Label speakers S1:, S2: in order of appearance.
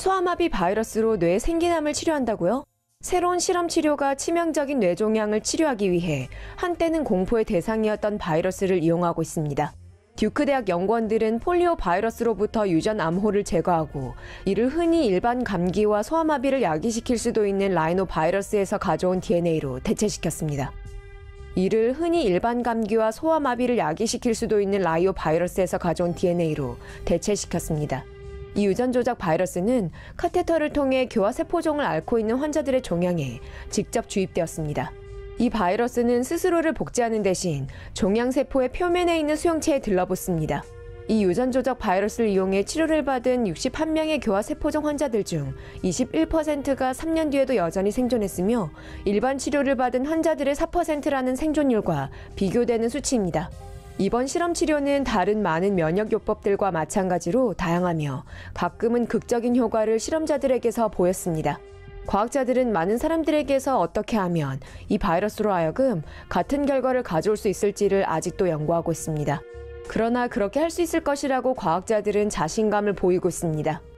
S1: 소아마비 바이러스로 뇌 생기남을 치료한다고요? 새로운 실험 치료가 치명적인 뇌종양을 치료하기 위해 한때는 공포의 대상이었던 바이러스를 이용하고 있습니다. 듀크 대학 연구원들은 폴리오 바이러스로부터 유전 암호를 제거하고 이를 흔히 일반 감기와 소아마비를 야기시킬 수도 있는 라이노 바이러스에서 가져온 DNA로 대체시켰습니다. 이를 흔히 일반 감기와 소아마비를 야기시킬 수도 있는 라이오 바이러스에서 가져온 DNA로 대체시켰습니다. 이 유전 조작 바이러스는 카테터를 통해 교화세포종을 앓고 있는 환자들의 종양에 직접 주입되었습니다. 이 바이러스는 스스로를 복제하는 대신 종양세포의 표면에 있는 수용체에 들러붙습니다. 이 유전 조작 바이러스를 이용해 치료를 받은 61명의 교화세포종 환자들 중 21%가 3년 뒤에도 여전히 생존했으며 일반 치료를 받은 환자들의 4%라는 생존율과 비교되는 수치입니다. 이번 실험 치료는 다른 많은 면역요법들과 마찬가지로 다양하며 가끔은 극적인 효과를 실험자들에게서 보였습니다. 과학자들은 많은 사람들에게서 어떻게 하면 이 바이러스로 하여금 같은 결과를 가져올 수 있을지를 아직도 연구하고 있습니다. 그러나 그렇게 할 수 있을 것이라고 과학자들은 자신감을 보이고 있습니다.